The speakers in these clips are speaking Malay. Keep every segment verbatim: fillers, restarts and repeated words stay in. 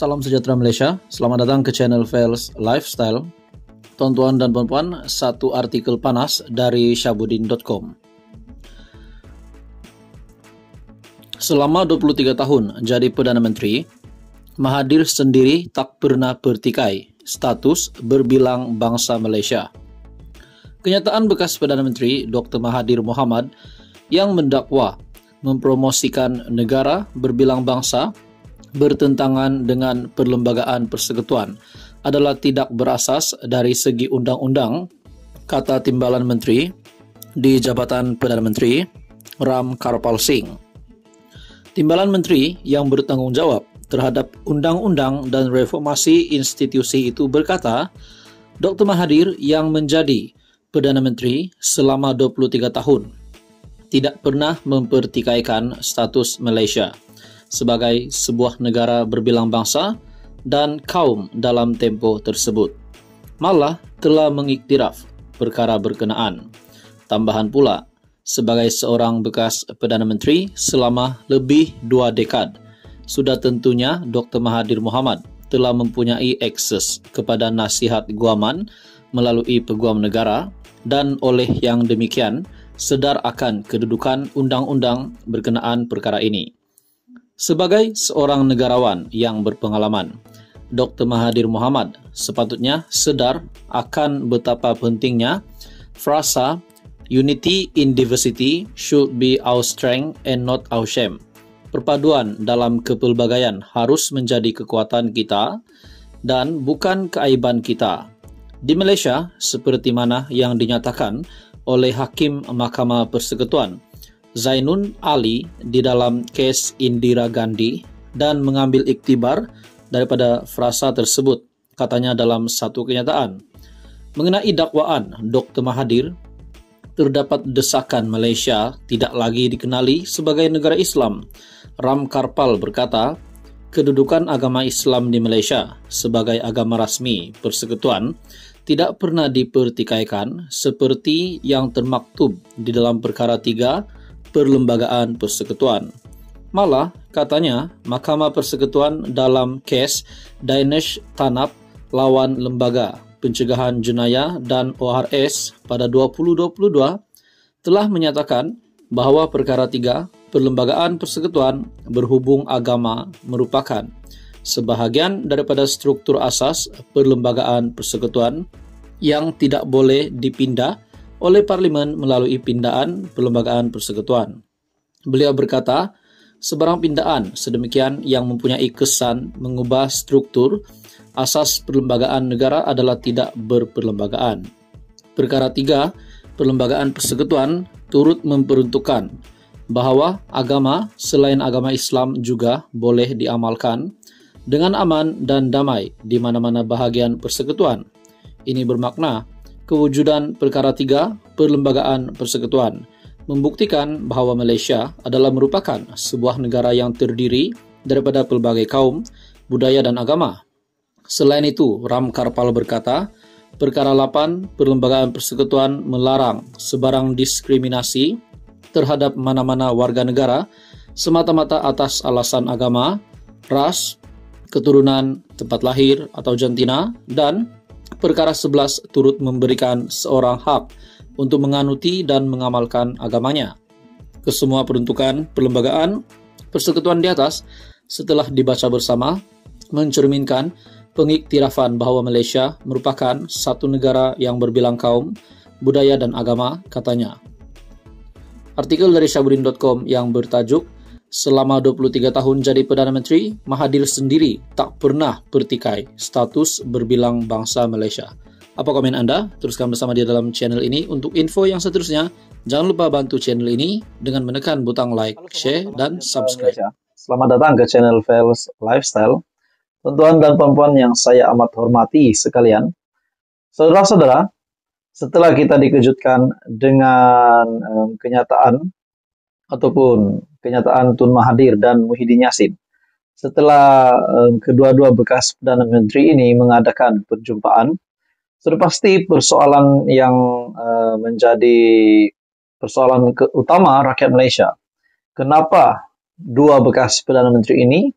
Salam sejahtera Malaysia, selamat datang ke channel Fels Lifestyle. Tuan-tuan dan puan-puan, satu artikel panas dari syabudin dot com. Selama dua puluh tiga tahun jadi Perdana Menteri, Mahathir sendiri tak pernah bertikai status berbilang bangsa Malaysia. Kenyataan bekas Perdana Menteri Doktor Mahathir Mohamad yang mendakwa mempromosikan negara berbilang bangsa bertentangan dengan perlembagaan persekutuan adalah tidak berasas dari segi undang-undang, kata Timbalan Menteri di Jabatan Perdana Menteri Ram Karpal Singh. Timbalan Menteri yang bertanggungjawab terhadap undang-undang dan reformasi institusi itu berkata, Doktor Mahathir yang menjadi Perdana Menteri selama dua puluh tiga tahun tidak pernah mempertikaikan status Malaysia sebagai sebuah negara berbilang bangsa dan kaum dalam tempoh tersebut. Malah telah mengiktiraf perkara berkenaan. Tambahan pula, sebagai seorang bekas Perdana Menteri selama lebih dua dekad, sudah tentunya Doktor Mahathir Mohamad telah mempunyai akses kepada nasihat guaman melalui peguam negara dan oleh yang demikian sedar akan kedudukan undang-undang berkenaan perkara ini. Sebagai seorang negarawan yang berpengalaman, Doktor Mahathir Mohamad sepatutnya sedar akan betapa pentingnya frasa unity in diversity should be our strength and not our shame. Perpaduan dalam kepelbagaian harus menjadi kekuatan kita dan bukan keaiban kita. Di Malaysia, seperti mana yang dinyatakan oleh Hakim Mahkamah Persekutuan Zainun Ali di dalam kes Indira Gandhi dan mengambil iktibar daripada frasa tersebut, katanya dalam satu kenyataan. Mengenai dakwaan Doktor Mahathir, terdapat desakan Malaysia tidak lagi dikenali sebagai negara Islam. Ram Karpal berkata, kedudukan agama Islam di Malaysia sebagai agama rasmi persekutuan tidak pernah dipertikaikan seperti yang termaktub di dalam perkara tiga Perlembagaan Persekutuan. Malah, katanya, Mahkamah Persekutuan dalam kes Dinesh Tanap lawan Lembaga Pencegahan Jenayah dan O R S pada dua ribu dua puluh dua telah menyatakan bahawa perkara tiga Perlembagaan Persekutuan berhubung agama merupakan sebahagian daripada struktur asas Perlembagaan Persekutuan yang tidak boleh dipindah oleh Parlimen melalui pindaan Perlembagaan Persekutuan. Beliau berkata, sebarang pindaan sedemikian yang mempunyai kesan mengubah struktur asas perlembagaan negara adalah tidak berperlembagaan. Perkara tiga, Perlembagaan Persekutuan turut memperuntukkan bahawa agama selain agama Islam juga boleh diamalkan dengan aman dan damai di mana-mana bahagian persekutuan. Ini bermakna kewujudan perkara tiga Perlembagaan Persekutuan membuktikan bahawa Malaysia adalah merupakan sebuah negara yang terdiri daripada pelbagai kaum, budaya dan agama. Selain itu, Ram Karpal berkata, perkara lapan Perlembagaan Persekutuan melarang sebarang diskriminasi terhadap mana-mana warga negara semata-mata atas alasan agama, ras, keturunan, tempat lahir atau jantina, dan perkara sebelas turut memberikan seorang hak untuk menganuti dan mengamalkan agamanya. Kesemua peruntukan Perlembagaan Persekutuan di atas setelah dibaca bersama mencerminkan pengiktirafan bahawa Malaysia merupakan satu negara yang berbilang kaum, budaya dan agama, katanya. Artikel dari syabudin dot com yang bertajuk selama dua puluh tiga tahun jadi Perdana Menteri, Mahathir sendiri tak pernah bertikai status berbilang bangsa Malaysia. Apa komen anda? Teruskan bersama dia dalam channel ini. Untuk info yang seterusnya, jangan lupa bantu channel ini dengan menekan butang like, share, dan subscribe. Selamat datang ke channel Fels Lifestyle. Tuan-tuan dan puan-puan yang saya amat hormati sekalian. Saudara-saudara, setelah kita dikejutkan dengan um, kenyataan ataupun kenyataan Tun Mahathir dan Muhyiddin Yassin, setelah um, kedua-dua bekas Perdana Menteri ini mengadakan perjumpaan, sudah pasti persoalan yang uh, menjadi persoalan utama rakyat Malaysia. Kenapa dua bekas Perdana Menteri ini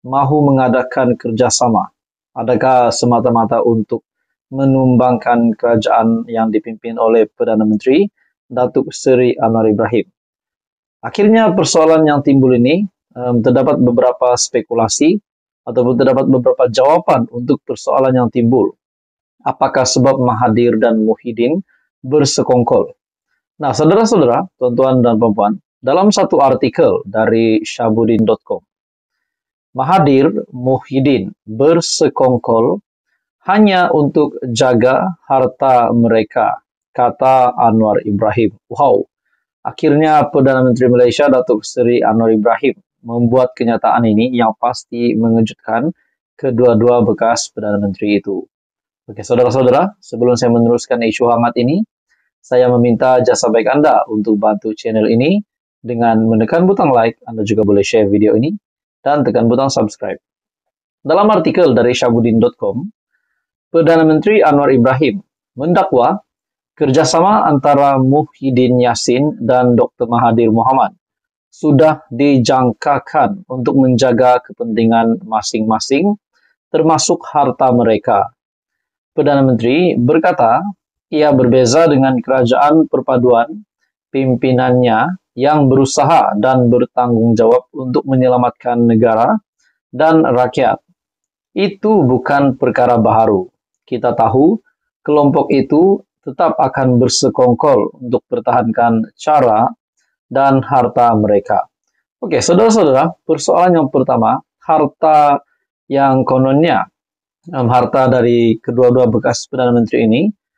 mahu mengadakan kerjasama? Adakah semata-mata untuk menumbangkan kerajaan yang dipimpin oleh Perdana Menteri Datuk Seri Anwar Ibrahim? Akhirnya persoalan yang timbul ini um, terdapat beberapa spekulasi ataupun terdapat beberapa jawaban untuk persoalan yang timbul. Apakah sebab Mahathir dan Muhyiddin bersekongkol? Nah, saudara-saudara, tuan-tuan dan puan-puan, dalam satu artikel dari Syahbudin dot com, Mahathir Muhyiddin bersekongkol hanya untuk jaga harta mereka, kata Anwar Ibrahim. Wow, akhirnya Perdana Menteri Malaysia Datuk Seri Anwar Ibrahim membuat kenyataan ini yang pasti mengejutkan kedua-dua bekas Perdana Menteri itu. Oke, saudara-saudara, sebelum saya meneruskan isu hangat ini, saya meminta jasa baik Anda untuk bantu channel ini dengan menekan butang like. Anda juga boleh share video ini dan tekan butang subscribe. Dalam artikel dari Syahbudin dot com, Perdana Menteri Anwar Ibrahim mendakwa kerjasama antara Muhyiddin Yassin dan Doktor Mahathir Mohamad sudah dijangkakan untuk menjaga kepentingan masing-masing, termasuk harta mereka. Perdana Menteri berkata, ia berbeza dengan kerajaan perpaduan pimpinannya yang berusaha dan bertanggung jawab untuk menyelamatkan negara dan rakyat. Itu bukan perkara baharu. Kita tahu kelompok itu tetap akan bersekongkol untuk pertahankan cara dan harta mereka. Oke, saudara-saudara, persoalan yang pertama, harta yang kononnya, um, harta dari kedua-dua bekas Perdana Menteri ini,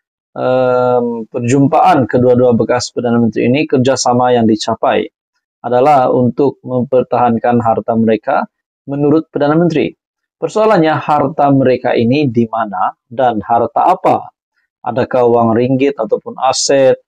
um, perjumpaan kedua-dua bekas Perdana Menteri ini, kerjasama yang dicapai adalah untuk mempertahankan harta mereka menurut Perdana Menteri. Persoalannya, harta mereka ini di mana dan harta apa? Adakah uang ringgit ataupun aset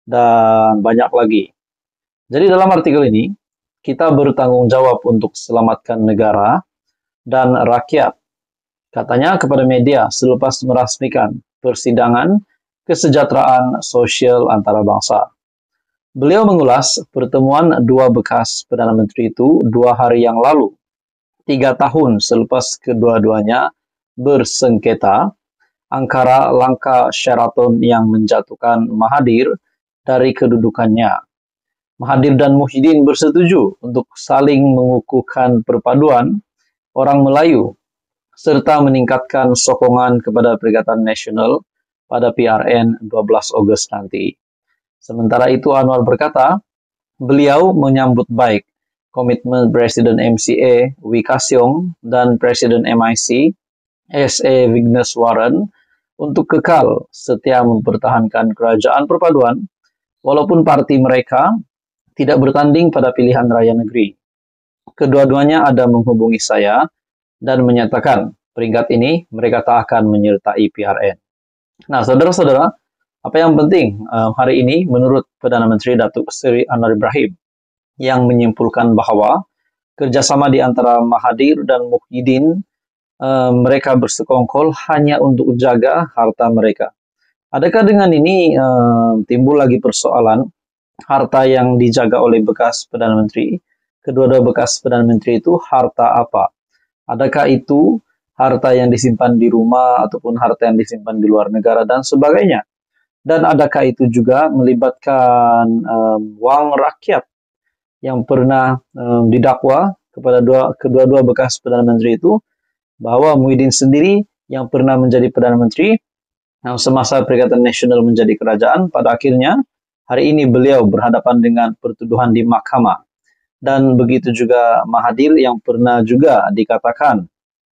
dan banyak lagi. Jadi dalam artikel ini, kita bertanggung jawab untuk selamatkan negara dan rakyat. Katanya kepada media selepas merasmikan persidangan kesejahteraan sosial antara bangsa. Beliau mengulas pertemuan dua bekas Perdana Menteri itu dua hari yang lalu, tiga tahun selepas kedua-duanya bersengketa angkara langkah Sheraton yang menjatuhkan Mahathir dari kedudukannya. Mahathir dan Muhyiddin bersetuju untuk saling mengukuhkan perpaduan orang Melayu serta meningkatkan sokongan kepada Perikatan Nasional pada P R N dua belas Ogos nanti. Sementara itu Anwar berkata, beliau menyambut baik komitmen Presiden M C A Wee Ka Siong dan Presiden M I C S A Vigneswaran untuk kekal setia mempertahankan kerajaan perpaduan walaupun parti mereka tidak bertanding pada pilihan raya negeri. Kedua-duanya ada menghubungi saya dan menyatakan peringkat ini mereka tak akan menyertai P R N. Nah, saudara-saudara, apa yang penting um, hari ini menurut Perdana Menteri Datuk Seri Anwar Ibrahim yang menyimpulkan bahwa kerjasama di antara Mahathir dan Muhyiddin um, mereka bersekongkol hanya untuk jaga harta mereka. Adakah dengan ini um, timbul lagi persoalan harta yang dijaga oleh bekas Perdana Menteri? Kedua-dua bekas Perdana Menteri itu harta apa? Adakah itu harta yang disimpan di rumah ataupun harta yang disimpan di luar negara dan sebagainya? Dan adakah itu juga melibatkan um, wang rakyat yang pernah um, didakwa kepada dua, kedua-dua bekas Perdana Menteri itu bahwa Muhyiddin sendiri yang pernah menjadi Perdana Menteri yang semasa Perikatan Nasional menjadi kerajaan, pada akhirnya hari ini beliau berhadapan dengan pertuduhan di mahkamah. Dan begitu juga Mahathir yang pernah juga dikatakan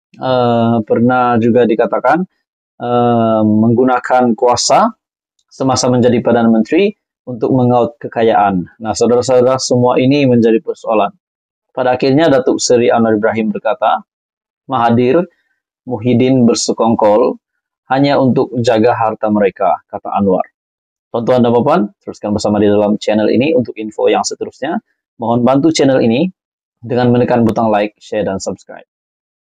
uh, pernah juga dikatakan uh, menggunakan kuasa semasa menjadi Perdana Menteri untuk mengaut kekayaan. Nah, saudara-saudara, semua ini menjadi persoalan. Pada akhirnya Datuk Seri Anwar Ibrahim berkata, Mahathir Muhyiddin bersekongkol hanya untuk jaga harta mereka, kata Anwar. Tuan-tuan dan puan, teruskan bersama di dalam channel ini untuk info yang seterusnya. Mohon bantu channel ini dengan menekan butang like, share, dan subscribe.